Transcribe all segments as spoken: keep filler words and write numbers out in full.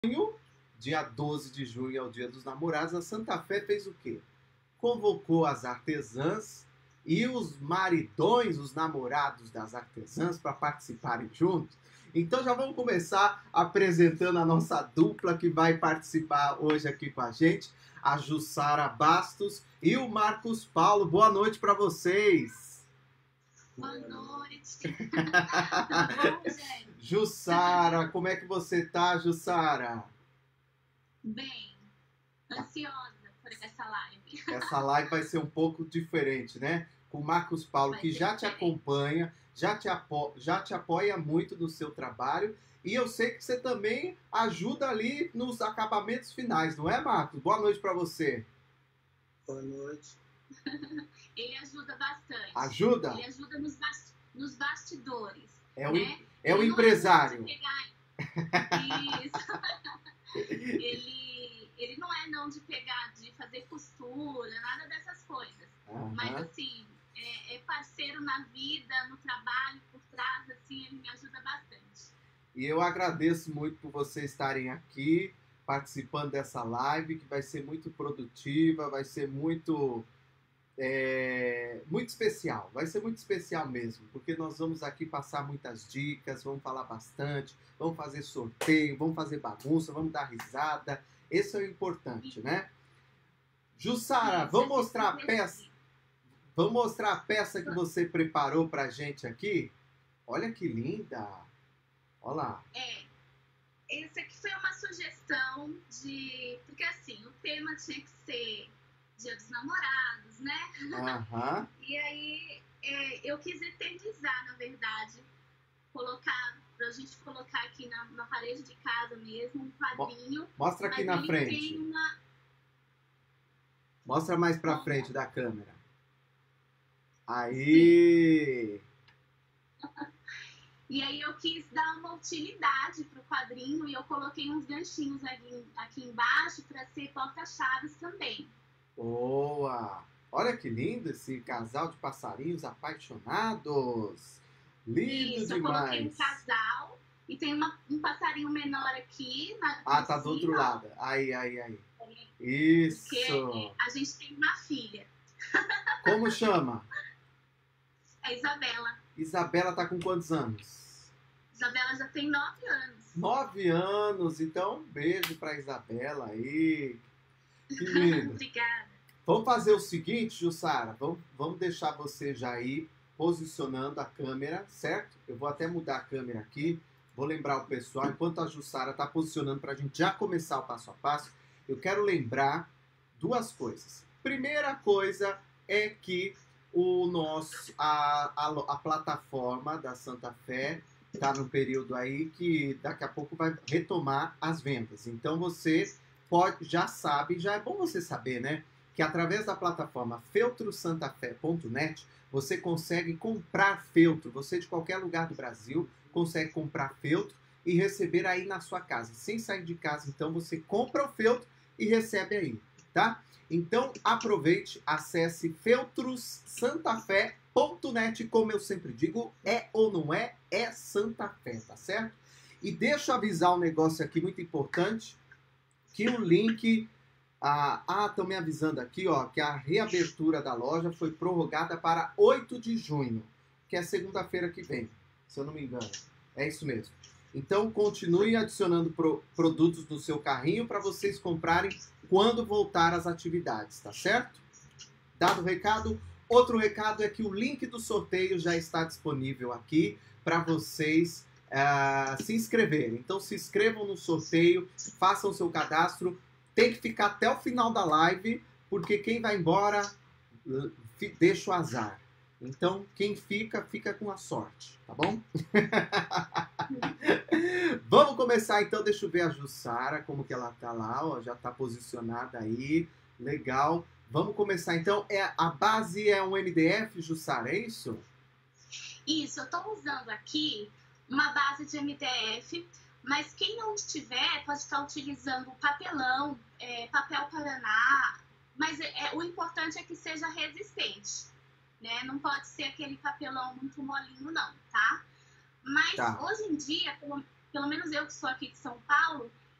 junho, dia doze de junho é o Dia dos Namorados, a Santa Fé fez o quê? Convocou as artesãs e os maridões, os namorados das artesãs, para participarem juntos. Então já vamos começar apresentando a nossa dupla que vai participar hoje aqui com a gente, a Jussara Bastos e o Marcos Paulo. Boa noite para vocês. Boa noite. Bom, gente? Jussara, como é que você tá, Jussara? Bem, ansiosa por essa live. Essa live vai ser um pouco diferente, né? Com o Marcos Paulo, Vai que ser já te diferente. acompanha, já te, apo já te apoia muito no seu trabalho. E eu sei que você também ajuda ali nos acabamentos finais, não é, Marcos? Boa noite para você. Boa noite. Ele ajuda bastante. Ajuda? Ele ajuda nos, bas nos bastidores. É o, né? é o Ele empresário. Não é não de pegar... Isso. ele, ele não é não de pegar, de fazer costura, nada dessas coisas. Uhum. Mas assim, é, é parceiro na vida, no trabalho, por trás, assim, ele me ajuda bastante. E eu agradeço muito por vocês estarem aqui, participando dessa live, que vai ser muito produtiva, vai ser muito, é, muito especial. Vai ser muito especial mesmo, porque nós vamos aqui passar muitas dicas, vamos falar bastante, vamos fazer sorteio, vamos fazer bagunça, vamos dar risada. Esse é o importante, né? Jussara, vamos mostrar a peça, vamos mostrar a peça que você preparou pra gente aqui? Olha que linda! Olha lá. É, esse aqui foi uma sugestão de... Porque assim, o tema tinha que ser Dia dos Namorados, né? Aham. E aí, é, eu quis eternizar, na verdade, colocar, pra gente colocar aqui na, na parede de casa mesmo, um quadrinho. Mostra aqui mas na ele frente. Tem uma... Mostra mais pra frente da câmera. Aí! E aí eu quis dar uma utilidade pro quadrinho e eu coloquei uns ganchinhos aqui, aqui embaixo para ser porta-chaves também. Boa! Olha que lindo esse casal de passarinhos apaixonados. Lindo Isso, eu coloquei um demais. casal e tem uma, um passarinho menor aqui. Na, Ah, em tá do outro cima, lado. Aí, aí, aí. Porque Isso! a gente tem uma filha, Como chama? a Isabela. Isabela tá com quantos anos? Isabela já tem nove anos. Nove anos. Então, um beijo pra Isabela aí. Que lindo. Obrigada. Vamos fazer o seguinte, Jussara, vamos, vamos deixar você já aí posicionando a câmera, certo? Eu vou até mudar a câmera aqui, vou lembrar o pessoal, enquanto a Jussara está posicionando para a gente já começar o passo a passo, eu quero lembrar duas coisas. Primeira coisa é que o nosso, a, a, a plataforma da Santa Fé está no período aí que daqui a pouco vai retomar as vendas. Então você pode, já sabe, já é bom você saber, né? Que através da plataforma feltro santa fé ponto net você consegue comprar feltro. Você de qualquer lugar do Brasil consegue comprar feltro e receber aí na sua casa. Sem sair de casa, então você compra o feltro e recebe aí, tá? Então aproveite, acesse feltros santa fé ponto net. Como eu sempre digo, é ou não é, é Santa Fé, tá certo? E deixa eu avisar um negócio aqui muito importante, que o link... Ah, estão me avisando aqui, ó, que a reabertura da loja foi prorrogada para oito de junho, que é segunda-feira que vem, se eu não me engano. É isso mesmo. Então, continue adicionando pro, produtos no seu carrinho para vocês comprarem quando voltar às atividades, tá certo? Dado o recado, outro recado é que o link do sorteio já está disponível aqui para vocês uh, se inscreverem. Então, se inscrevam no sorteio, façam seu cadastro. Tem que ficar até o final da live, porque quem vai embora deixa o azar. Então, quem fica, fica com a sorte, tá bom? Vamos começar então, deixa eu ver a Jussara, como que ela tá lá, ó, já tá posicionada aí, legal. Vamos começar então, é, a base é um M D F, Jussara, é isso? Isso, eu tô usando aqui uma base de M D F, mas quem não tiver pode estar utilizando papelão, é, papel Paraná, mas é, é, o importante é que seja resistente, né? Não pode ser aquele papelão muito molinho não, tá? Mas Tá. hoje em dia, pelo, pelo menos eu que sou aqui de São Paulo,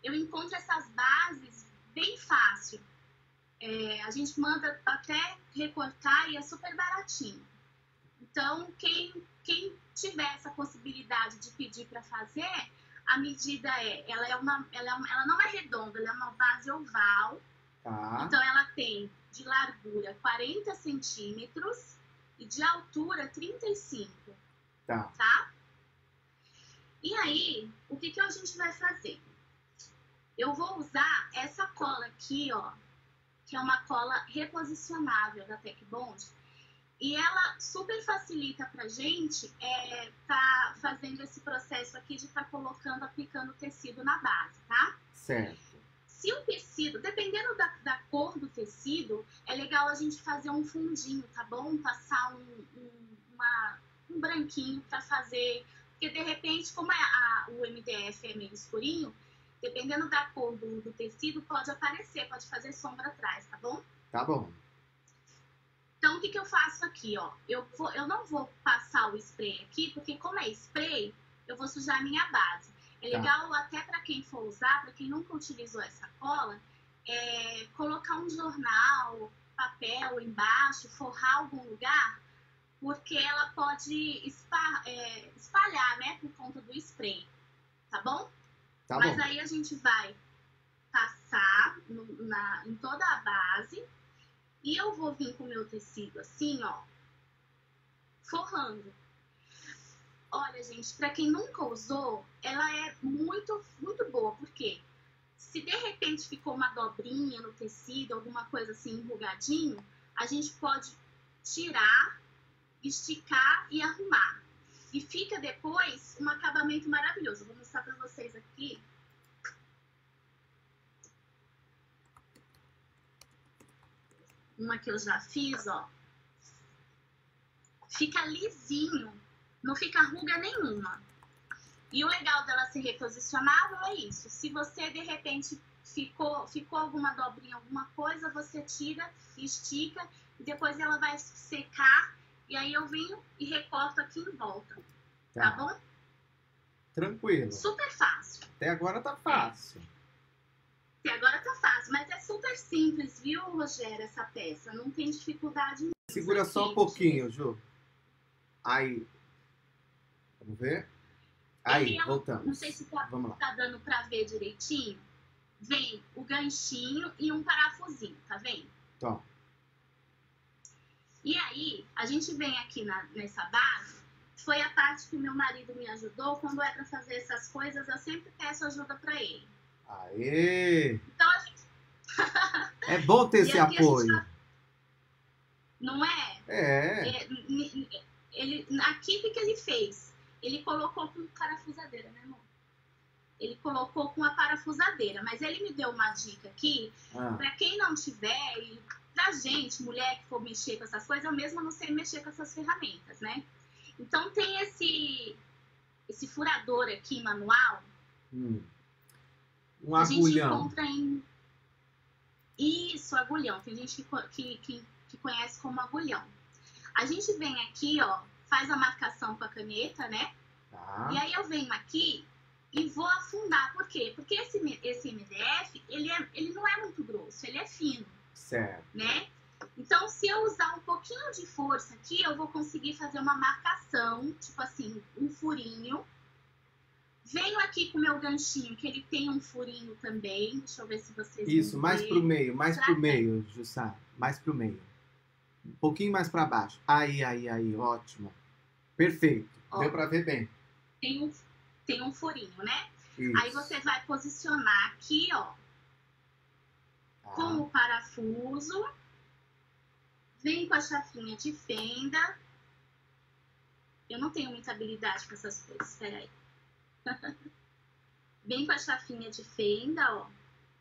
eu encontro essas bases bem fácil. É, a gente manda até recortar e é super baratinho. Então, quem, quem tiver essa possibilidade de pedir para fazer, a medida é, ela, é uma, ela, é uma, ela não é redonda, ela é uma base oval. Tá. Então, ela tem de largura quarenta centímetros e de altura trinta e cinco. Tá. Tá? E aí, o que, que a gente vai fazer? Eu vou usar essa cola aqui, ó, que é uma cola reposicionável da Tecbond. E ela super facilita pra gente é, tá fazendo esse processo aqui de estar tá colocando, aplicando o tecido na base, tá? Certo. Se o tecido, dependendo da, da cor do tecido, é legal a gente fazer um fundinho, tá bom? Passar um, um, uma, um branquinho pra fazer... Porque, de repente, como a, a, o M D F é meio escurinho, dependendo da cor do, do tecido, pode aparecer, pode fazer sombra atrás, tá bom? Tá bom. Então, o que, que eu faço aqui, ó? Eu, vou, eu não vou passar o spray aqui, porque como é spray, eu vou sujar a minha base. É legal tá. Até para quem for usar, para quem nunca utilizou essa cola, é, colocar um jornal, papel embaixo, forrar algum lugar, porque ela pode espalhar, é, espalhar, né, por conta do spray, tá bom? Tá Mas bom. aí a gente vai passar no, na, em toda a base. E eu vou vir com o meu tecido assim, ó, forrando. Olha, gente, pra quem nunca usou, ela é muito, muito boa. Por quê? Se de repente ficou uma dobrinha no tecido, alguma coisa assim, enrugadinho, a gente pode tirar, esticar e arrumar. E fica depois um acabamento maravilhoso. Eu vou mostrar pra vocês aqui. Uma que eu já fiz, ó. Fica lisinho, não fica ruga nenhuma. E o legal dela ser reposicionável é isso. Se você, de repente, ficou, ficou alguma dobrinha, alguma coisa, você tira, estica, e depois ela vai secar, e aí eu venho e recorto aqui em volta. Tá, tá bom? Tranquilo. Super fácil. Até agora tá fácil. É. E agora tá fácil, mas é super simples, viu, Rogério, essa peça? Não tem dificuldade nenhuma. Segura só um pouquinho, Ju. Aí. Vamos ver? Aí, é, voltamos. Não sei se tá, Vamos lá. tá dando pra ver direitinho. Vem o ganchinho e um parafusinho, tá vendo? Tá. E aí, a gente vem aqui na, nessa base. Foi a parte que o meu marido me ajudou. Quando é pra fazer essas coisas, eu sempre peço ajuda pra ele. Aê! Então a gente... É bom ter esse apoio. Vai... Não é? É. é ele, aqui o que ele fez? Ele colocou com parafusadeira, né, amor? Ele colocou com a parafusadeira. Mas ele me deu uma dica aqui. Ah. Pra quem não tiver, e pra gente, mulher que for mexer com essas coisas, eu mesma não sei mexer com essas ferramentas, né? Então tem esse, esse furador aqui, manual. Hum. Um a agulhão. A gente encontra em... Isso, agulhão. Tem gente que, que, que, que conhece como agulhão. A gente vem aqui, ó, faz a marcação com a caneta, né? Tá. E aí eu venho aqui e vou afundar. Por quê? Porque esse, esse M D F, ele, é, ele não é muito grosso, ele é fino. Certo. Né? Então, se eu usar um pouquinho de força aqui, eu vou conseguir fazer uma marcação, tipo assim, um furinho. Venho aqui com o meu ganchinho, que ele tem um furinho também. Deixa eu ver se vocês Isso, vão mais ver. pro meio, mais Será pro que... meio, Jussara. Mais pro meio. Um pouquinho mais pra baixo. Aí, aí, aí, ótimo. Perfeito. Ó, deu pra ver bem. Tem um, tem um furinho, né? Isso. Aí você vai posicionar aqui, ó. Ah. Com o parafuso. Vem com a chavinha de fenda. Eu não tenho muita habilidade com essas coisas, espera aí. Vem com a chavinha de fenda, ó.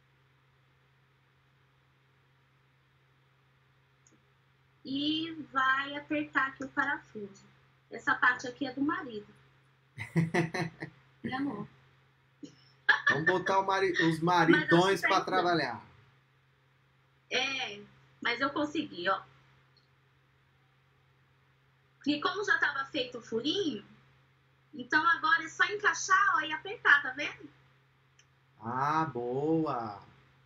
E vai apertar aqui o parafuso. Essa parte aqui é do marido. Meu amor. Vamos botar mari... os maridões para trabalhar. É, mas eu consegui, ó. E como já estava feito o furinho, então agora é só encaixar, ó, e apertar, tá vendo? Ah, boa.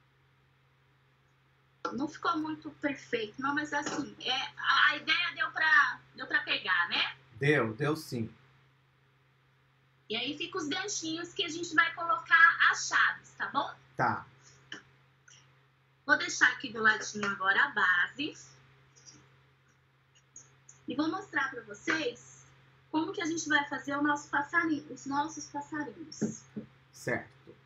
Não ficou muito perfeito, não, mas assim, é, a, a ideia deu pra, deu pra pegar, né? Deu, deu sim. E aí fica os ganchinhos que a gente vai colocar as chaves, tá bom? Tá. Vou deixar aqui do ladinho agora a base. E vou mostrar pra vocês como que a gente vai fazer o nosso passarinho, os nossos passarinhos. Certo.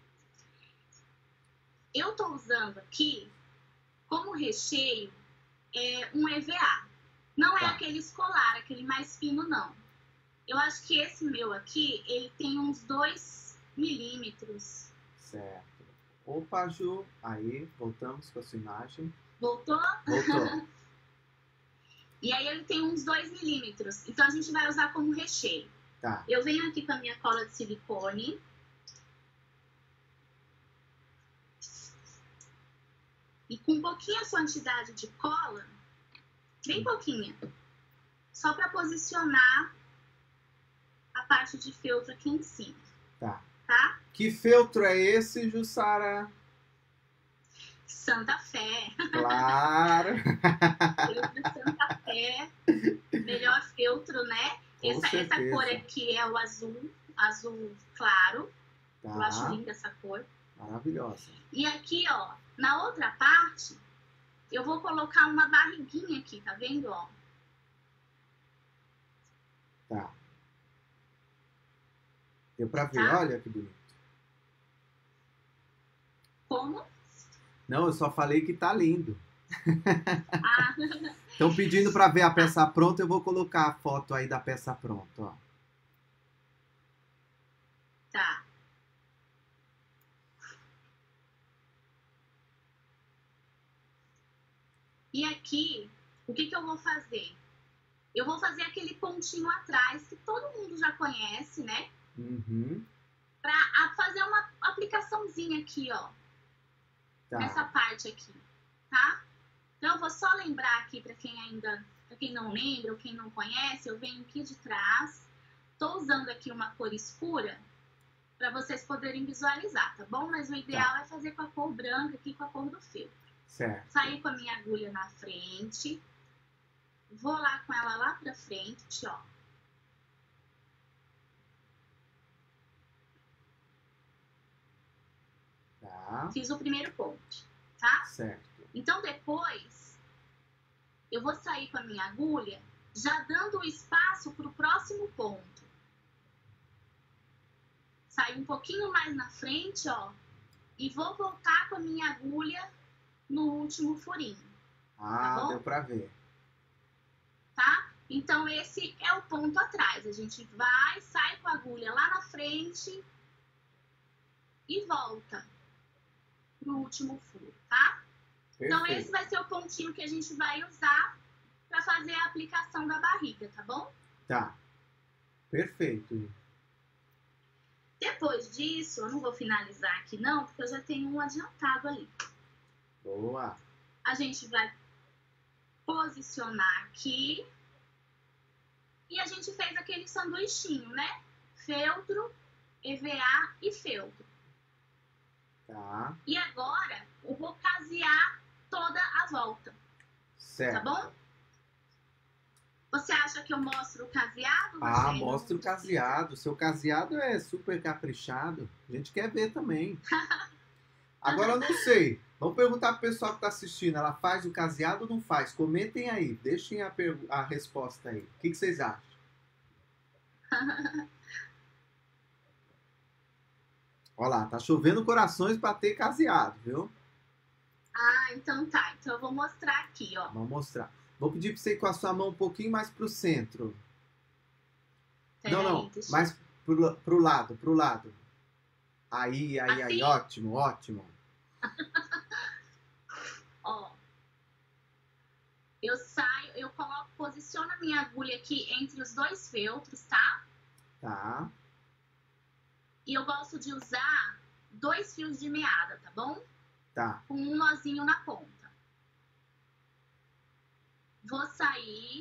Eu tô usando aqui, como recheio, é um E V A. Não é Tá. aquele escolar, aquele mais fino, não. Eu acho que esse meu aqui, ele tem uns dois milímetros. Certo. Opa, Ju. Aí, voltamos com a sua imagem. Voltou? Voltou. E aí ele tem uns dois milímetros. Então a gente vai usar como recheio. Tá. Eu venho aqui com a minha cola de silicone. E com pouquinha quantidade de cola, bem pouquinha, só para posicionar a parte de feltro aqui em cima. Tá. Tá? Que feltro é esse, Jussara? Santa Fé. Claro. Feltro Santa Fé. Melhor feltro, né? Com Essa, essa cor aqui é o azul, azul claro. Tá. Eu acho linda essa cor. Maravilhosa. E aqui, ó, na outra parte, eu vou colocar uma barriguinha aqui, tá vendo, ó? Tá. Deu pra ver, Tá. olha que bonito. Como? Não, eu só falei que tá lindo. Ah, Estão pedindo pra ver a peça pronta, eu vou colocar a foto aí da peça pronta, ó. tá. E aqui, o que que eu vou fazer? Eu vou fazer aquele pontinho atrás, que todo mundo já conhece, né? Uhum. Pra a- fazer uma aplicaçãozinha aqui, ó. Tá. Nessa parte aqui, tá? Então, eu vou só lembrar aqui pra quem ainda, pra quem não lembra ou quem não conhece, eu venho aqui de trás. Tô usando aqui uma cor escura pra vocês poderem visualizar, tá bom? Mas o ideal Tá. é fazer com a cor branca aqui, com a cor do feltro. Certo. Sair com a minha agulha na frente. Vou lá com ela lá pra frente, ó. Tá. Fiz o primeiro ponto, tá? Certo. Então, depois, eu vou sair com a minha agulha, já dando o espaço pro próximo ponto. Sair um pouquinho mais na frente, ó. E vou voltar com a minha agulha no último furinho, Ah, Tá bom? deu pra ver. tá? Então, esse é o ponto atrás. A gente vai, sai com a agulha lá na frente e volta pro último furo, tá? Então, esse Perfeito. vai ser o pontinho que a gente vai usar para fazer a aplicação da barriga, tá bom? Tá. Perfeito. Depois disso, eu não vou finalizar aqui não, porque eu já tenho um adiantado ali. Boa. A gente vai posicionar aqui e a gente fez aquele sanduichinho, né? Feltro, E V A e feltro. Tá. E agora eu vou casear toda a volta, Certo. tá bom? Você acha que eu mostro o caseado? Ah, Rogério? mostra o caseado. Seu caseado é super caprichado. A gente quer ver também. Agora eu não sei. Vamos perguntar pro pessoal que tá assistindo. Ela faz o caseado ou não faz? Comentem aí. Deixem a, pergu- a resposta aí. O que, que vocês acham? Olha lá, tá chovendo corações pra ter caseado, viu? Ah, então tá. Então eu vou mostrar aqui, ó. Vamos mostrar. Vou pedir pra você ir com a sua mão um pouquinho mais pro centro. Pera não, aí, não. deixa eu- Mais pro, la- pro lado, pro lado. Aí, aí, aí. Assim? Ótimo, ótimo. Ó. Eu saio, eu coloco, posiciono a minha agulha aqui entre os dois feltros, tá? Tá. E eu gosto de usar dois fios de meada, tá bom? Tá. Com um nozinho na ponta. Vou sair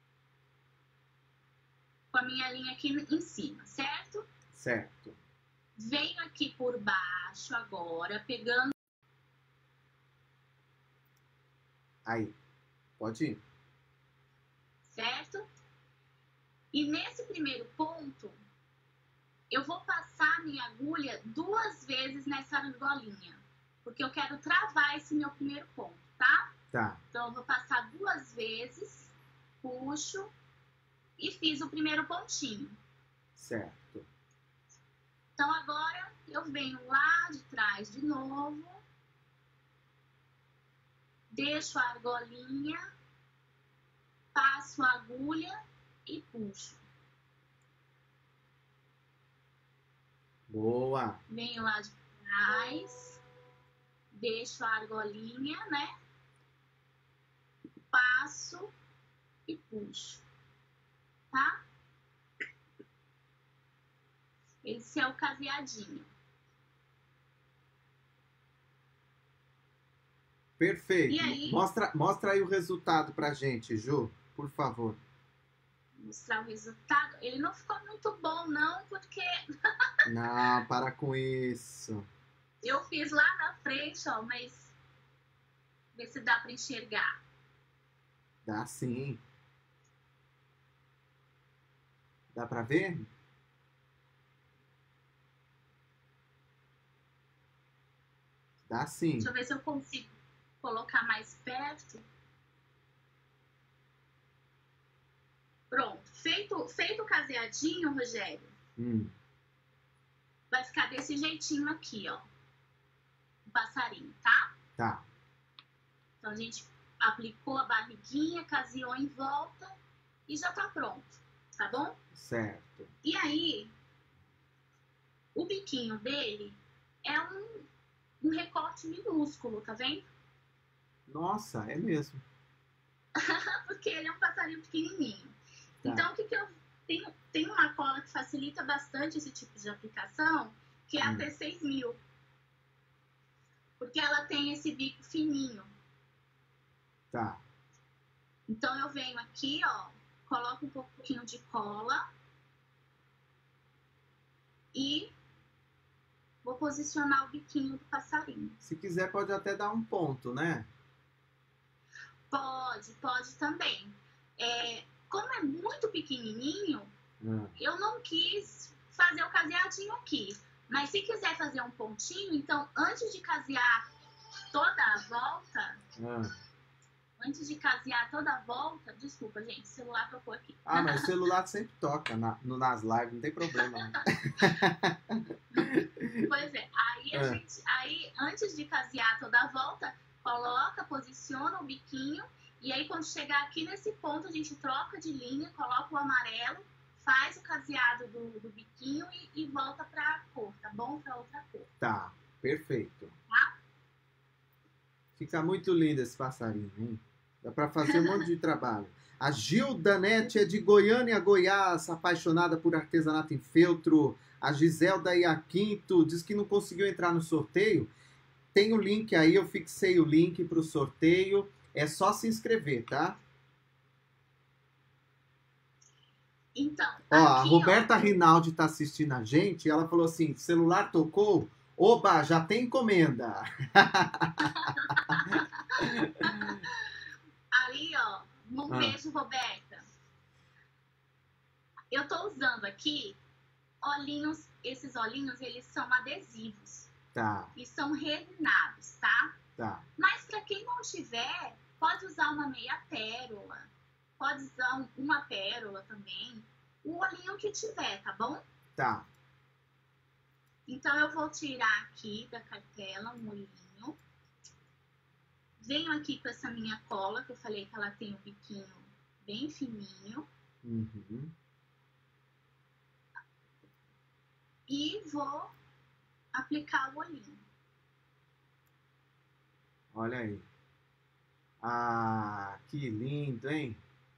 com a minha linha aqui em cima, certo? Certo. Venho aqui por baixo agora, pegando... Aí, pode ir. Certo? E nesse primeiro ponto, eu vou passar minha agulha duas vezes nessa argolinha, porque eu quero travar esse meu primeiro ponto, tá? Tá. Então, eu vou passar duas vezes, puxo e fiz o primeiro pontinho. Certo. Então, agora eu venho lá de trás de novo, deixo a argolinha, passo a agulha e puxo. Boa. Venho lá de trás, deixo a argolinha, né? Passo e puxo, tá? Esse é o caseadinho. Perfeito. E aí? Mostra, mostra aí o resultado pra gente, Ju, por favor. Mostrar o resultado. Ele não ficou muito bom, não, porque Não, para com isso. eu fiz lá na frente, ó, mas vê se dá pra enxergar. Dá sim. Dá pra ver? Dá sim. Deixa eu ver se eu consigo colocar mais perto. Pronto. Feito, feito o caseadinho, Rogério, Hum. vai ficar desse jeitinho aqui, ó. O passarinho, tá? Tá. Então, a gente aplicou a barriguinha, caseou em volta e já tá pronto, tá bom? Certo. E aí, o biquinho dele é um, um recorte minúsculo, tá vendo? Nossa, é mesmo. Porque ele é um passarinho pequenininho. Tá. Então, o que que eu tenho? Tem uma cola que facilita bastante esse tipo de aplicação, que é a Hum. T seis mil. Porque ela tem esse bico fininho. Tá. Então, eu venho aqui, ó, coloco um pouquinho de cola e vou posicionar o biquinho do passarinho. Se quiser, pode até dar um ponto, né? Pode, pode também. É, como é muito pequenininho, Ah. eu não quis fazer o caseadinho aqui. Mas se quiser fazer um pontinho, então antes de casear toda a volta, Ah. antes de casear toda a volta, desculpa, gente, o celular tocou aqui. Ah, mas o celular sempre toca na, no, nas lives, não tem problema. Né? Pois é, aí a É. gente, aí antes de casear toda a volta, coloca, posiciona o biquinho, e aí quando chegar aqui nesse ponto, a gente troca de linha, coloca o amarelo, faz o caseado do, do biquinho e, e volta pra cor, tá bom? Pra outra cor. Tá, perfeito. Tá? Fica muito lindo esse passarinho, hein? Dá pra fazer um monte de trabalho. A Gilda Nete é de Goiânia, Goiás, apaixonada por artesanato em feltro. A Giselda Iaquinto diz que não conseguiu entrar no sorteio. Tem o link aí, eu fixei o link pro sorteio. É só se inscrever, tá? Então, Ó, a aqui, Roberta ó, Rinaldi tá assistindo a gente e ela falou assim, celular tocou? Oba, já tem encomenda. aí, ó, um Ah. beijo, Roberta. Eu tô usando aqui olhinhos, esses olhinhos, eles são adesivos Tá, e são resinados, tá? tá. Mas para quem não tiver, pode usar uma meia pérola, pode usar um- uma pérola também, o olhinho que tiver, tá bom? Tá. Então eu vou tirar aqui da cartela um olhinho. Venho aqui com essa minha cola, que eu falei que ela tem um biquinho bem fininho. Uhum. E vou aplicar o olhinho. Olha aí. Ah, que lindo, hein?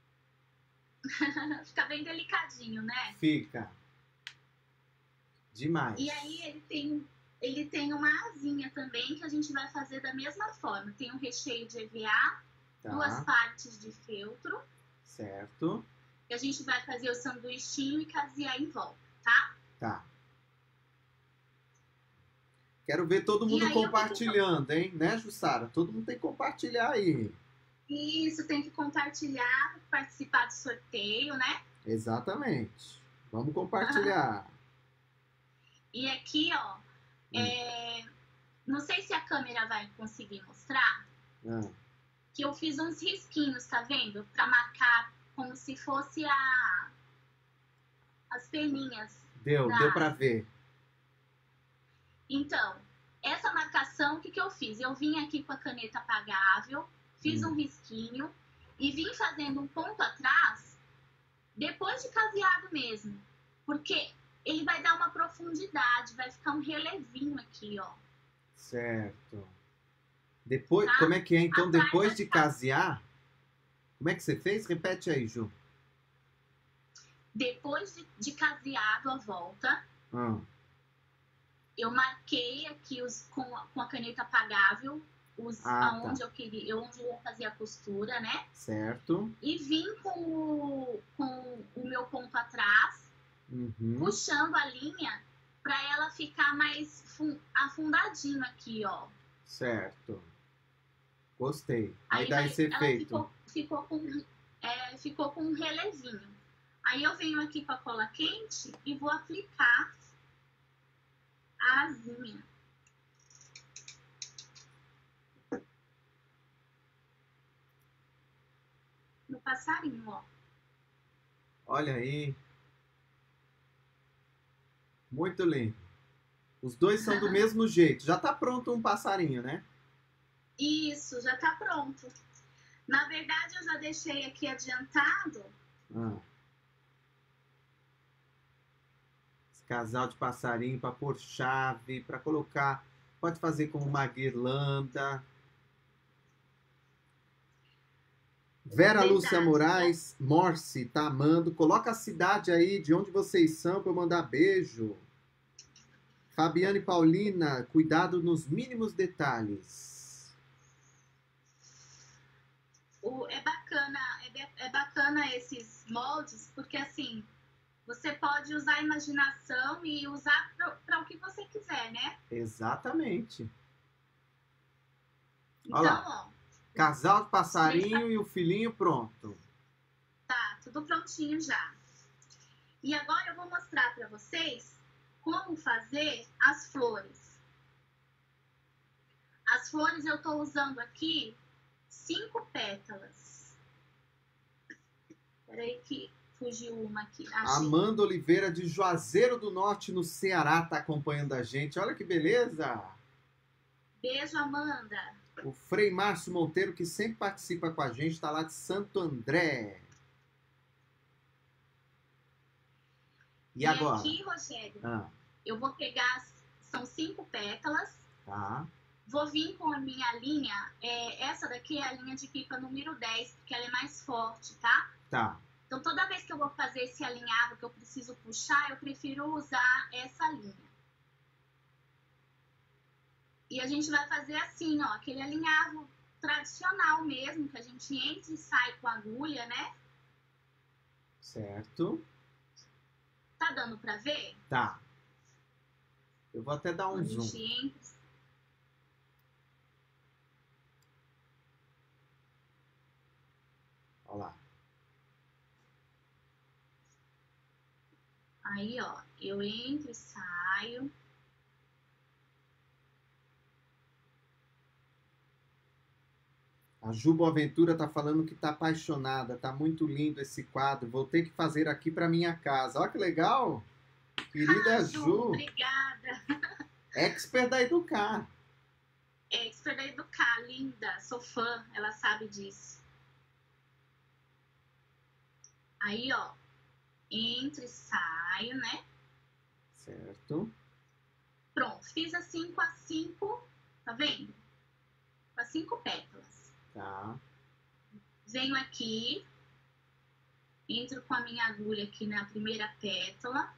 Fica bem delicadinho, né? Fica. Demais. E aí ele tem, ele tem uma asinha também que a gente vai fazer da mesma forma. Tem um recheio de E V A, duas Tá, partes de feltro. certo. E a gente vai fazer o sanduichinho e casear em volta, tá? Tá. Quero ver todo E mundo aí eu compartilhando, hein? Né, Jussara? Todo mundo tem que compartilhar aí. Isso, tem que compartilhar, participar do sorteio, né? Exatamente. Vamos compartilhar. E aqui, ó, Hum. é, não sei se a câmera vai conseguir mostrar, Ah, que eu fiz uns risquinhos, tá vendo? Pra marcar como se fosse a, as peninhas. deu, da- deu pra ver. Então, essa marcação, o que, que eu fiz? Eu vim aqui com a caneta apagável, fiz Hum. um risquinho e vim fazendo um ponto atrás depois de caseado mesmo. Porque ele vai dar uma profundidade, vai ficar um relevinho aqui, ó. Certo. Depois, Tá? como é que é? Então, Atrás depois vai de ficar- casear, como é que você fez? Repete aí, Ju. Depois de, de caseado a volta, Ah, eu marquei aqui os, com, a- com a caneta apagável os, Ah, aonde tá. eu queria, onde eu ia fazer a costura, né? certo. E vim com o, com o meu ponto atrás, Uhum. puxando a linha para ela ficar mais fun- afundadinho aqui, ó. Certo. Gostei. Aí, Aí dá vai- esse ela efeito. ficou, ficou, com, é, ficou com um relevinho. Aí eu venho aqui com a cola quente e vou aplicar a asinha. No passarinho, ó. Olha aí. Muito lindo. Os dois são do mesmo jeito. Já tá pronto um passarinho, né? Isso, já tá pronto. Na verdade, eu já deixei aqui adiantado. Ah. Esse casal de passarinho para pôr chave, para colocar. Pode fazer como uma guirlanda. Vera Verdade. Lúcia Moraes, Morse, tá amando. Coloca a cidade aí, de onde vocês são, para eu mandar beijo. Fabiane Paulina, cuidado nos mínimos detalhes. O, é bacana, é, be- é bacana esses moldes, porque assim, você pode usar a imaginação e usar para o que você quiser, né? Exatamente. Então, Olha lá. ó, Casal de passarinho e o filhinho pronto. tá tudo prontinho já. E agora eu vou mostrar para vocês como fazer as flores. As flores eu tô usando aqui cinco pétalas. Peraí que fugiu uma aqui. Achei. Amanda Oliveira de Juazeiro do Norte, no Ceará, tá acompanhando a gente. Olha que beleza! Beijo, Amanda. O Frei Márcio Monteiro, que sempre participa com a gente, está lá de Santo André. E, E agora? aqui, Rogério, Ah, eu vou pegar, são cinco pétalas, tá. vou vir com a minha linha, é, essa daqui é a linha de pipa número dez, porque ela é mais forte, tá? Tá. Então, toda vez que eu vou fazer esse alinhavo que eu preciso puxar, eu prefiro usar essa linha. E a gente vai fazer assim, ó, aquele alinhavo tradicional mesmo, que a gente entra e sai com a agulha, né? Certo. Tá dando pra ver? Tá. Eu vou até dar um a zoom. gente entra. Olha lá. Aí, ó, eu entro e saio. A Ju Boaventura tá falando que tá apaixonada. Tá muito lindo esse quadro. Vou ter que fazer aqui para minha casa. Olha que legal. Querida Ah, Ju, obrigada. expert da Educar. É, expert da Educar, linda, sou fã, ela sabe disso. Aí, ó, entro e saio, né? Certo. Pronto, fiz assim com as cinco, tá vendo? Com as cinco pétalas. Tá. Venho aqui, entro com a minha agulha aqui na primeira pétala.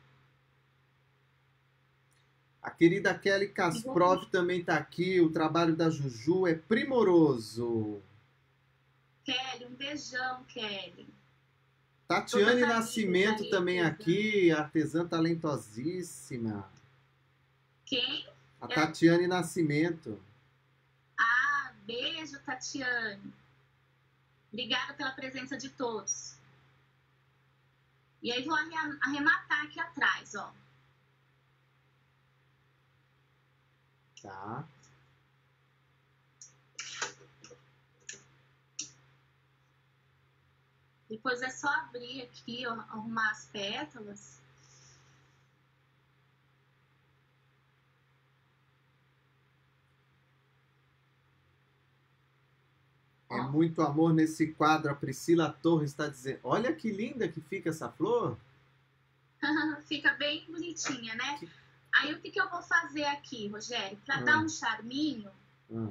A querida Kelly Kasprov também tá aqui. O trabalho da Juju é primoroso. Kelly, um beijão, Kelly. Tatiane Todas Nascimento amigas aí, também artesã. aqui, artesã talentosíssima. Quem? A Tatiane Nascimento. Ah, beijo, Tatiane. Obrigada pela presença de todos. E aí vou arrematar aqui atrás, ó. Tá. Depois é só abrir aqui, ó, arrumar as pétalas. É muito amor nesse quadro. A Priscila Torres está dizendo. Olha que linda que fica essa flor. Fica bem bonitinha, né? Que... Aí o que, que eu vou fazer aqui, Rogério? Para hum. dar um charminho, hum.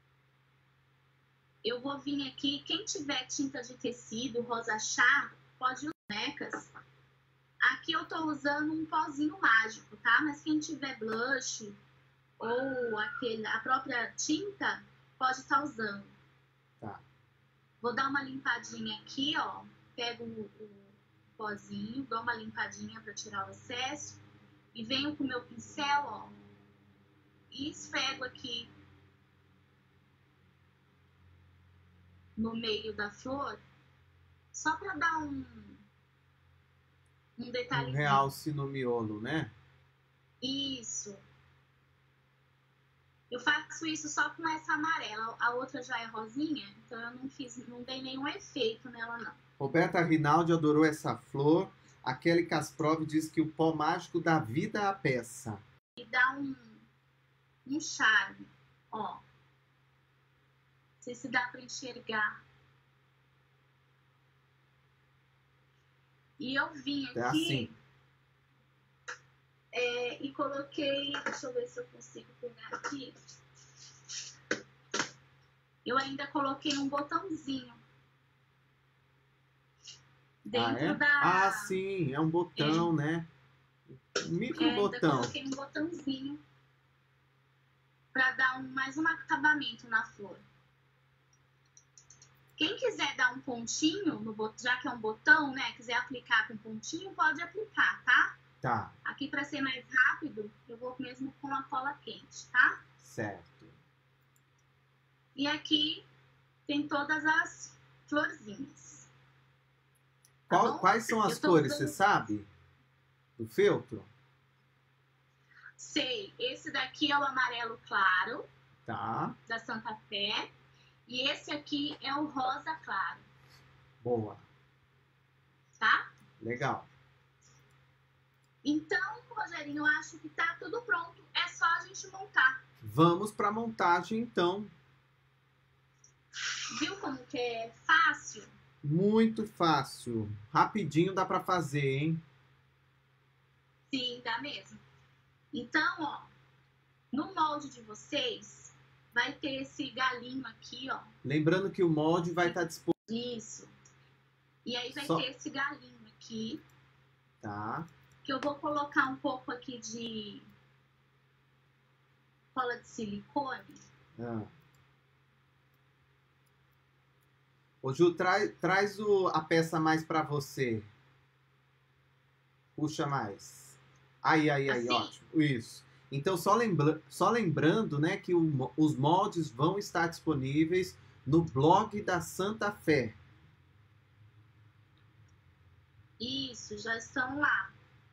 eu vou vir aqui. Quem tiver tinta de tecido, rosa chá, pode usar bonecas. Aqui eu tô usando um pozinho mágico, tá? Mas quem tiver blush ou aquele, a própria tinta, pode estar tá usando. Tá. Vou dar uma limpadinha aqui, ó. Pego o, o pozinho, dou uma limpadinha para tirar o excesso. E venho com o meu pincel, ó. E esfrego aqui no meio da flor. Só para dar um, um detalhe. Um realce no miolo, né? Isso. Eu faço isso só com essa amarela. A outra já é rosinha, então eu não fiz, não dei nenhum efeito nela, não. Roberta Rinaldi adorou essa flor. A Kelly Kasprov diz que o pó mágico dá vida à peça. E dá um, um charme, ó. Não sei se dá para enxergar. E eu vim aqui... É assim. É, e coloquei, deixa eu ver se eu consigo pegar aqui. Eu ainda coloquei um botãozinho dentro ah, é? da... Ah, sim, é um botão, é. né? Um micro é, botão. Eu coloquei um botãozinho para dar um, mais um acabamento na flor. Quem quiser dar um pontinho, no bot... já que é um botão, né? Quiser aplicar com pontinho, pode aplicar, tá? Tá. Aqui, para ser mais rápido, eu vou mesmo com a cola quente, tá? Certo. E aqui tem todas as florzinhas. Tá Qual, quais são as cores, usando... você sabe? Do feltro? Sei. Esse daqui é o amarelo claro. Tá. Da Santa Fé. E esse aqui é o rosa claro. Boa. Tá? Legal. Então, Rogerinho, eu acho que tá tudo pronto. É só a gente montar. Vamos para a montagem, então. Viu como que é fácil? Muito fácil. Rapidinho dá para fazer, hein? Sim, dá mesmo. Então, ó, no molde de vocês, vai ter esse galinho aqui, ó. Lembrando que o molde vai estar disponível. Isso. E aí vai Só... ter esse galinho aqui. Tá. Que eu vou colocar um pouco aqui de cola de silicone. Ah. Ô, Ju, traz, traz o, a peça mais pra você. Puxa mais. Aí, aí, aí, assim? Ótimo. Isso. Então, só, lembra, só lembrando, né, que o, os moldes vão estar disponíveis no blog da Santa Fé. Isso, já estão lá.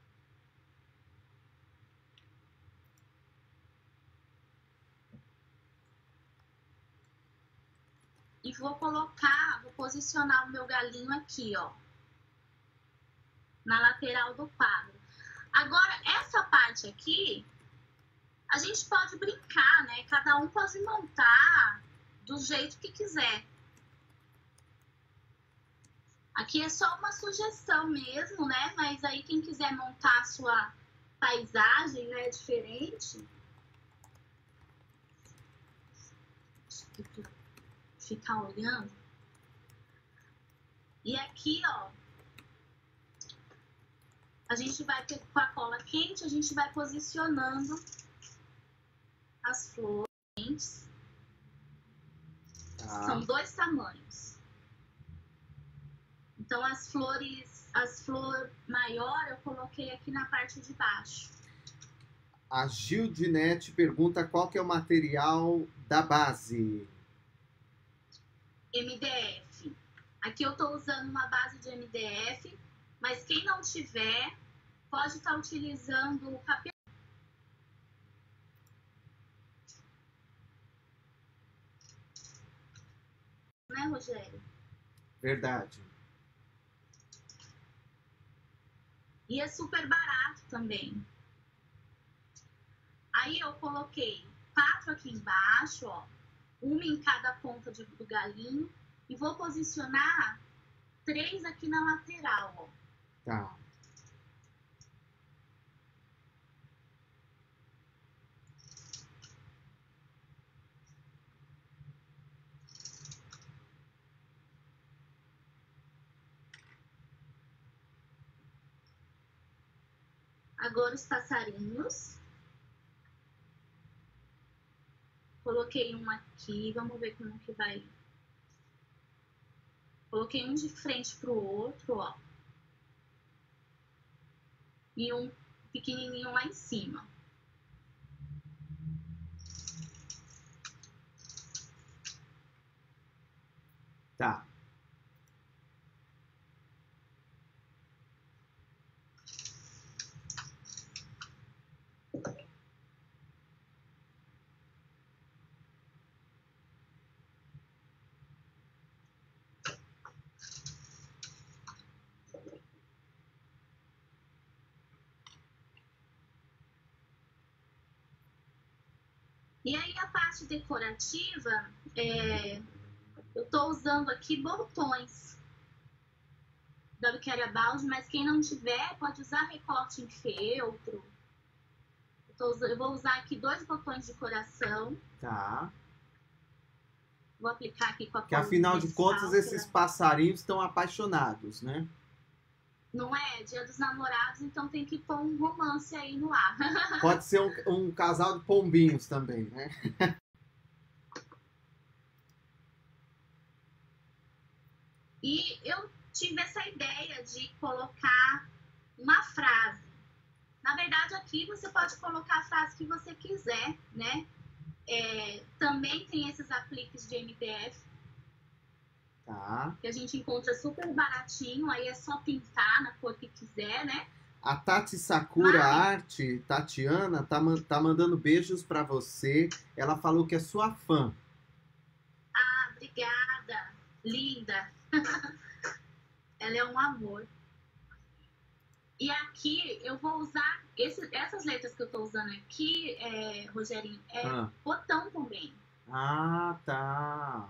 E vou colocar, vou posicionar o meu galinho aqui, ó. Na lateral do quadro. Agora, essa parte aqui, a gente pode brincar, né? Cada um pode montar do jeito que quiser. Aqui é só uma sugestão mesmo, né? Mas aí quem quiser montar a sua paisagem, né, diferente... Ficar olhando. E aqui, ó, a gente vai ter com a cola quente, a gente vai posicionando as flores. Ah. São dois tamanhos. Então as flores, as flores maior eu coloquei aqui na parte de baixo. A Gildinete pergunta qual que é o material da base. M D F. Aqui eu estou usando uma base de M D F, mas quem não tiver, pode estar utilizando o papel. Né, Rogério? Verdade. E é super barato também. Aí eu coloquei quatro aqui embaixo, ó, uma em cada ponta de, do galinho, e vou posicionar três aqui na lateral, ó. Tá. Agora os passarinhos. Coloquei um aqui, vamos ver como que vai. Coloquei um de frente pro outro, ó. E um pequenininho lá em cima. Tá. E aí a parte decorativa, é, eu tô usando aqui botões da Biquéria Balde, mas quem não tiver pode usar recorte em feltro. Eu, tô, eu vou usar aqui dois botões de coração. Tá. Vou aplicar aqui com a Que afinal de contas esses passarinhos estão apaixonados, né? Não é? Dia dos Namorados, então tem que pôr um romance aí no ar. Pode ser um, um casal de pombinhos também, né? E eu tive essa ideia de colocar uma frase. Na verdade, aqui você pode colocar a frase que você quiser, né? É, também tem esses apliques de M D F. Tá. Que a gente encontra super baratinho, aí é só pintar na cor que quiser, né? A Tati Sakura Mas... Arte, Tatiana, tá, tá mandando beijos pra você. Ela falou que é sua fã. Ah, obrigada. Linda. Ela é um amor. E aqui eu vou usar, esse, essas letras que eu tô usando aqui, é, Rogerinho, é ah. botão também. Ah, tá.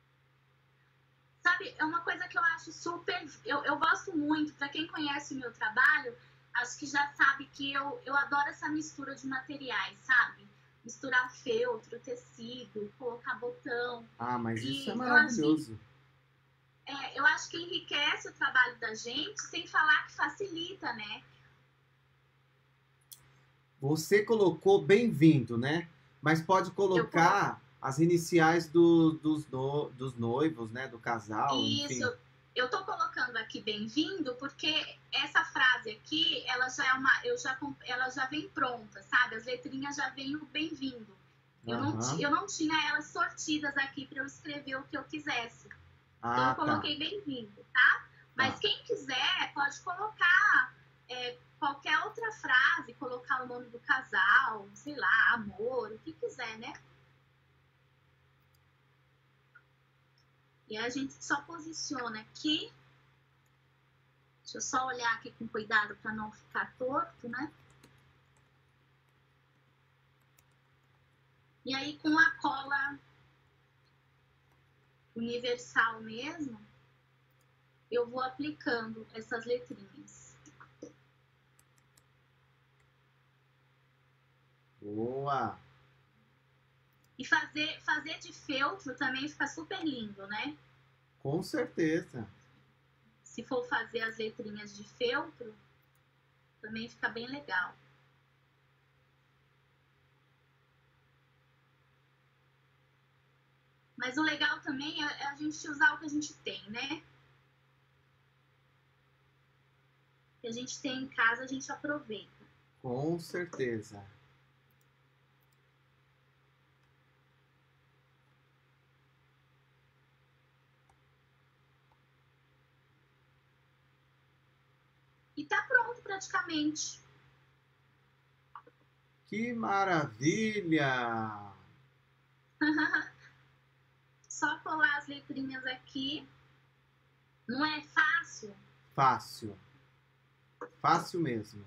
Sabe, é uma coisa que eu acho super... Eu, eu gosto muito, para quem conhece o meu trabalho, acho que já sabe que eu, eu adoro essa mistura de materiais, sabe? Misturar feltro, tecido, colocar botão. Ah, mas isso e é maravilhoso. Eu acho, que, é, eu acho que enriquece o trabalho da gente, sem falar que facilita, né? Você colocou bem-vindo, né? Mas pode colocar as iniciais do, dos, no, dos noivos, né? Do casal, Isso, enfim. eu tô colocando aqui bem-vindo porque essa frase aqui, ela já é uma, eu já, ela já vem pronta, sabe? As letrinhas já vêm o bem-vindo. Eu, uhum. não, eu não tinha elas sortidas aqui para eu escrever o que eu quisesse. Ah, então eu coloquei tá. bem-vindo, tá? Mas tá. quem quiser pode colocar é, qualquer outra frase, colocar o nome do casal, sei lá, amor, o que quiser, né? E aí a gente só posiciona aqui. Deixa eu só olhar aqui com cuidado para não ficar torto, né? E aí com a cola universal mesmo, eu vou aplicando essas letrinhas. Boa! E fazer, fazer de feltro também fica super lindo, né? Com certeza. Se for fazer as letrinhas de feltro, também fica bem legal. Mas o legal também é a gente usar o que a gente tem, né? O que a gente tem em casa, a gente aproveita. Com certeza. E tá pronto praticamente. Que maravilha! Só colar as letrinhas aqui. Não é fácil? Fácil. Fácil mesmo.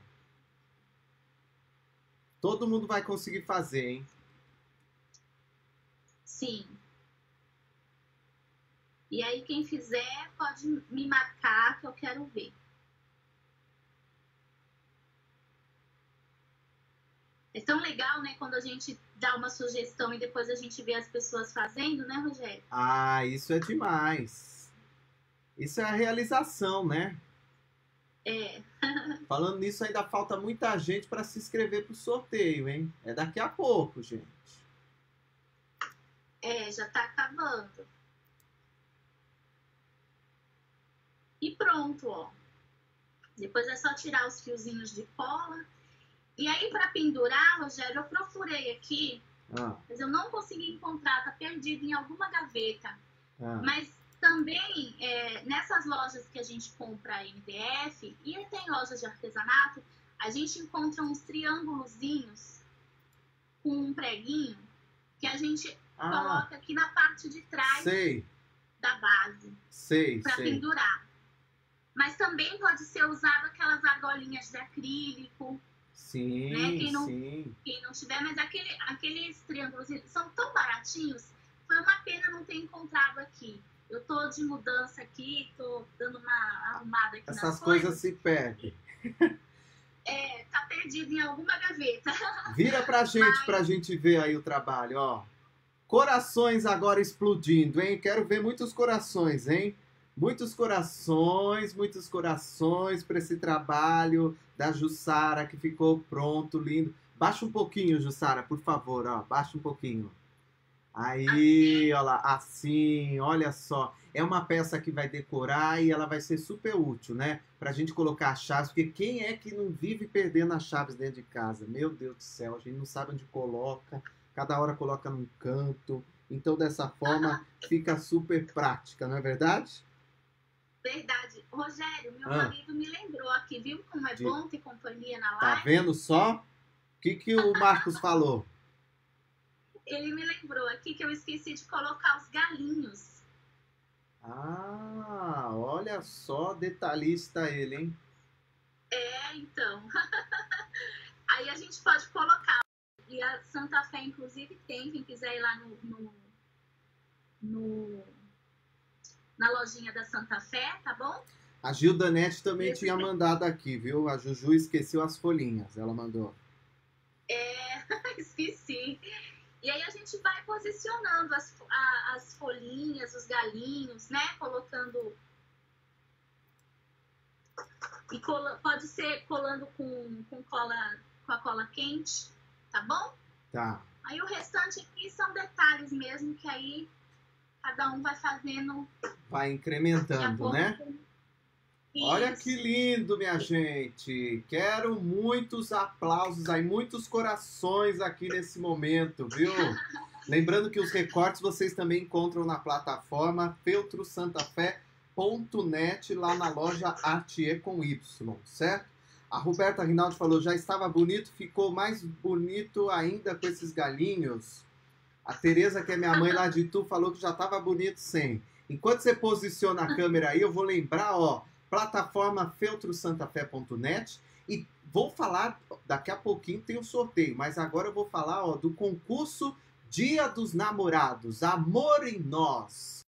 Todo mundo vai conseguir fazer, hein? Sim. E aí, quem fizer, pode me marcar que eu quero ver. É tão legal, né, quando a gente dá uma sugestão e depois a gente vê as pessoas fazendo, né, Rogério? Ah, isso é demais. Isso é a realização, né? É. Falando nisso, ainda falta muita gente para se inscrever pro sorteio, hein? É daqui a pouco, gente. É, já tá acabando. E pronto, ó. Depois é só tirar os fiozinhos de cola. E aí, para pendurar, Rogério, eu procurei aqui, Ah, mas eu não consegui encontrar, tá perdido em alguma gaveta. ah. Mas também, é, nessas lojas que a gente compra M D F, e tem lojas de artesanato, a gente encontra uns triângulozinhos com um preguinho que a gente Ah, coloca aqui na parte de trás sei, da base, sei, para sei. pendurar. Mas também pode ser usado aquelas argolinhas de acrílico, Sim, né? Quem não, sim. quem não tiver, mas aquele, aqueles triângulos são tão baratinhos, foi uma pena não ter encontrado aqui. Eu tô de mudança aqui, tô dando uma arrumada aqui Essas nas coisas coisas. se perdem. É, tá perdido em alguma gaveta. Vira pra gente, Mas- pra gente ver aí o trabalho, ó. Corações agora explodindo, hein? Quero ver muitos corações, hein? Muitos corações, muitos corações para esse trabalho da Jussara que ficou pronto, lindo. Baixa um pouquinho, Jussara, por favor, ó. Baixa um pouquinho. Aí, olha lá, assim, olha só. É uma peça que vai decorar e ela vai ser super útil, né? Pra gente colocar as chaves, porque quem é que não vive perdendo as chaves dentro de casa? Meu Deus do céu, a gente não sabe onde coloca, cada hora coloca num canto. Então, dessa forma, fica super prática, não é verdade? Verdade. Rogério, meu Ah. marido me lembrou aqui, viu como é De- bom ter companhia na Tá live? vendo só? O que, que o Marcos falou? Ele me lembrou aqui que eu esqueci de colocar os galinhos. Ah, olha só, detalhista ele, hein? É, então. Aí a gente pode colocar. E a Santa Fé, inclusive, tem. Quem quiser ir lá no, no, no- na lojinha da Santa Fé, tá bom? A Gilda Nete também Esse tinha tem. mandado aqui, viu? A Juju esqueceu as folhinhas, ela mandou. É, esqueci. E aí a gente vai posicionando as, a- as folhinhas, os galinhos, né? Colocando. E cola, pode ser colando com, com, cola, com a cola quente, tá bom? Tá. Aí o restante aqui são detalhes mesmo, que aí cada um vai fazendo Vai de incrementando, acordo né? com Olha isso. que lindo, minha gente. Quero muitos aplausos aí, muitos corações aqui nesse momento, viu? Lembrando que os recortes vocês também encontram na plataforma feltro santa fé ponto net, lá na loja Artier com Y, certo? A Roberta Rinaldi falou, já estava bonito, ficou mais bonito ainda com esses galinhos. A Tereza, que é minha mãe lá de Itu, falou que já estava bonito sem. Enquanto você posiciona a câmera aí, eu vou lembrar, ó, plataforma feltro santa fé ponto net, e vou falar, daqui a pouquinho tem o sorteio, mas agora eu vou falar, ó, do concurso Dia dos Namorados, Amor em Nós.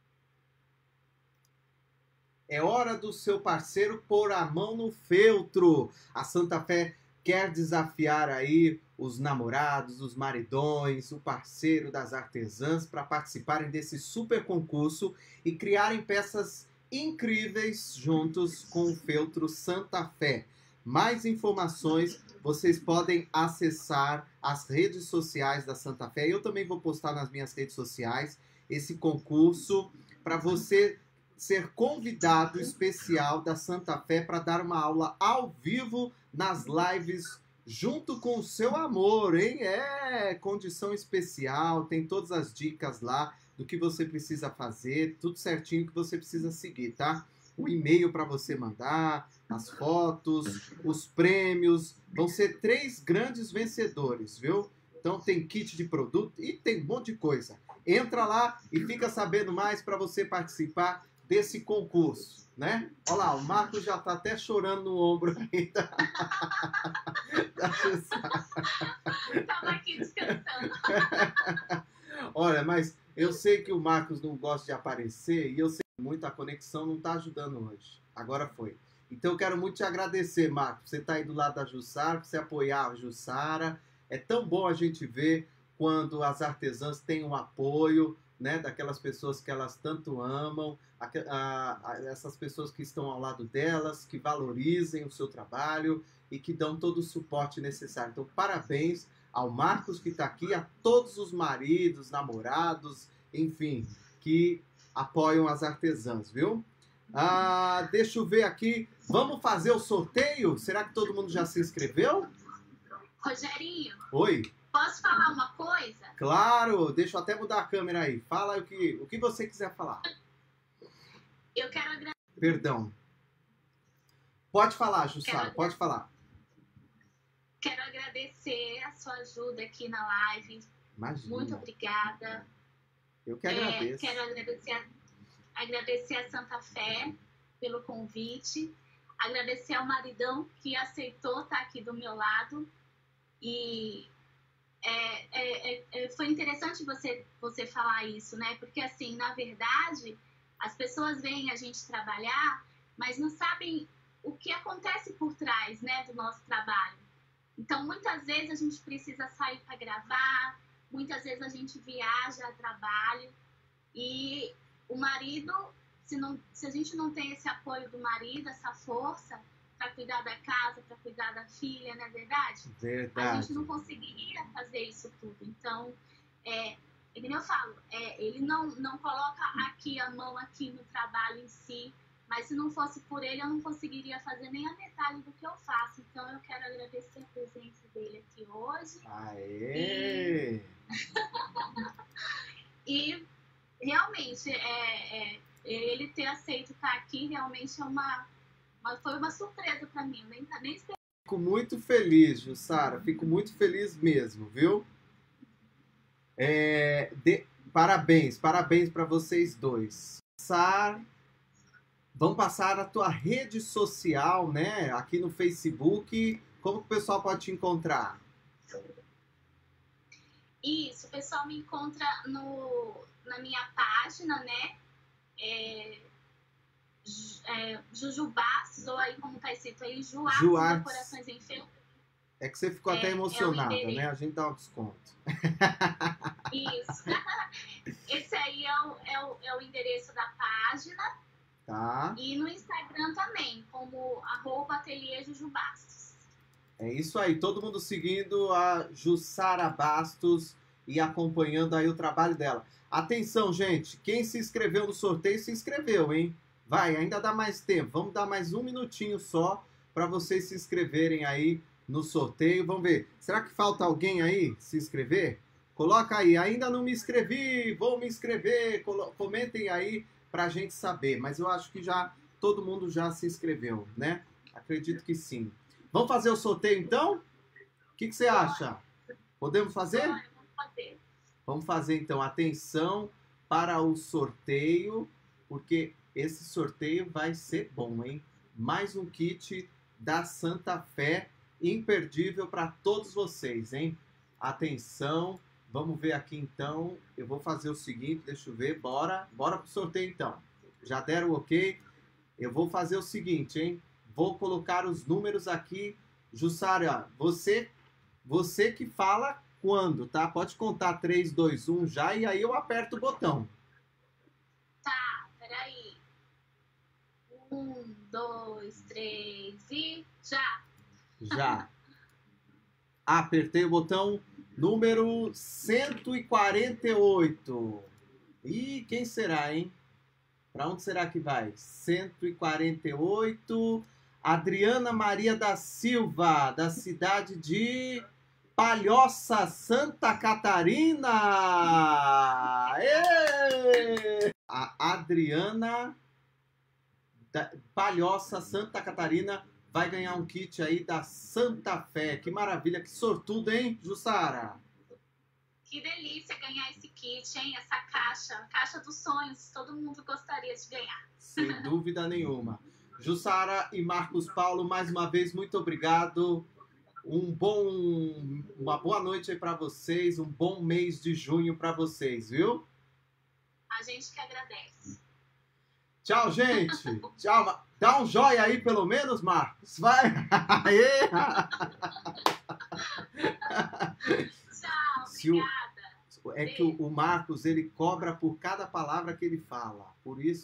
É hora do seu parceiro pôr a mão no feltro. A Santa Fé quer desafiar aí os namorados, os maridões, o parceiro das artesãs para participarem desse super concurso e criarem peças incríveis juntos com o feltro Santa Fé. Mais informações vocês podem acessar as redes sociais da Santa Fé. Eu também vou postar nas minhas redes sociais esse concurso para você ser convidado especial da Santa Fé para dar uma aula ao vivo nas lives junto com o seu amor, hein? É, condição especial, tem todas as dicas lá do que você precisa fazer, tudo certinho que você precisa seguir, tá? O e-mail para você mandar, as fotos, os prêmios. Vão ser três grandes vencedores, viu? Então tem kit de produto e tem um monte de coisa. Entra lá e fica sabendo mais para você participar desse concurso, né? Olha lá, o Marcos já tá até chorando no ombro aí. Da... da Tava aqui descansando. Olha, mas eu sei que o Marcos não gosta de aparecer e eu sei que muito a conexão não tá ajudando hoje. Agora foi. Então eu quero muito te agradecer, Marcos. Você tá aí do lado da Jussara, pra você apoiar a Jussara. É tão bom a gente ver quando as artesãs têm um apoio, né, daquelas pessoas que elas tanto amam, a, a, a, essas pessoas que estão ao lado delas, que valorizem o seu trabalho e que dão todo o suporte necessário. Então, parabéns ao Marcos que está aqui, a todos os maridos, namorados, enfim, que apoiam as artesãs, viu? Ah, deixa eu ver aqui. Vamos fazer o sorteio? Será que todo mundo já se inscreveu? Rogerinho. Oi. Posso falar uma coisa? Claro, deixa eu até mudar a câmera aí. Fala o que, o que você quiser falar. Eu quero agradecer. Perdão. Pode falar, Jussara, Quero... pode falar. Quero agradecer a sua ajuda aqui na live. Imagina. Muito obrigada. Eu que agradeço. É, quero agradecer a, agradecer a Santa Fé pelo convite. Agradecer ao maridão que aceitou estar aqui do meu lado. E é, é, é, foi interessante você, você falar isso, né? Porque, assim, na verdade, as pessoas veem a gente trabalhar, mas não sabem o que acontece por trás, né, do nosso trabalho. Então, muitas vezes a gente precisa sair para gravar, muitas vezes a gente viaja a trabalho e o marido, se, não, se a gente não tem esse apoio do marido, essa força para cuidar da casa, para cuidar da filha, não é verdade? Verdade. A gente não conseguiria fazer isso tudo. Então, é, é como eu falo, é, ele não, não coloca aqui a mão aqui no trabalho em si, mas se não fosse por ele, eu não conseguiria fazer nem a metade do que eu faço. Então, eu quero agradecer a presença dele aqui hoje. Aê! E, e realmente, é, é, ele ter aceito estar aqui realmente é uma, uma, foi uma surpresa para mim. Eu nem, nem esperava. Fico muito feliz, Jussara. Fico muito feliz mesmo, viu? É, de, parabéns, parabéns para vocês dois. Sar, vamos passar a tua rede social, né? Aqui no Facebook. Como que o pessoal pode te encontrar? Isso, o pessoal me encontra no, na minha página, né? É, é, Juju Bastos, ou aí como tá escrito aí, Juartes Juartes. Decorações em Feltro. É que você ficou É, até emocionada, é né? A gente dá um desconto. Isso. Esse aí é o, é, o, é o endereço da página. Tá. E no Instagram também, como arroba ateliê Juju Bastos. É isso aí, todo mundo seguindo a Jussara Bastos e acompanhando aí o trabalho dela. Atenção, gente, quem se inscreveu no sorteio, se inscreveu, hein? Vai, ainda dá mais tempo, vamos dar mais um minutinho só para vocês se inscreverem aí no sorteio. Vamos ver, será que falta alguém aí se inscrever? Coloca aí, ainda não me inscrevi, vou me inscrever, comentem aí pra gente saber, mas eu acho que já todo mundo já se inscreveu, né? Acredito que sim. Vamos fazer o sorteio então? O que, que você acha? Podemos fazer? Vamos fazer. Vamos fazer então. Atenção para o sorteio, porque esse sorteio vai ser bom, hein? Mais um kit da Santa Fé, imperdível para todos vocês, hein? Atenção, vamos ver aqui então. Eu vou fazer o seguinte, deixa eu ver, bora, bora pro sorteio então. Já deram o ok? Eu vou fazer o seguinte, hein? Vou colocar os números aqui. Jussara, você, você que fala quando, tá? Pode contar três, dois, um já e aí eu aperto o botão. Tá, peraí. Um, dois, três e já. Já. Apertei o botão número cento e quarenta e oito. Ih, quem será, hein? Para onde será que vai? cento e quarenta e oito. Adriana Maria da Silva, da cidade de Palhoça, Santa Catarina. Ê! A Adriana da Palhoça, Santa Catarina, vai ganhar um kit aí da Santa Fé. Que maravilha, que sortudo, hein, Jussara? Que delícia ganhar esse kit, hein? Essa caixa, caixa dos sonhos, todo mundo gostaria de ganhar. Sem dúvida nenhuma. Jussara e Marcos Paulo, mais uma vez, muito obrigado. Um bom, uma boa noite aí para vocês, um bom mês de junho para vocês, viu? A gente que agradece. Tchau, gente. Tchau. Dá um joia aí, pelo menos, Marcos. Vai. Aê. Tchau, Se o- obrigada. É que o, o Marcos, ele cobra por cada palavra que ele fala. Por isso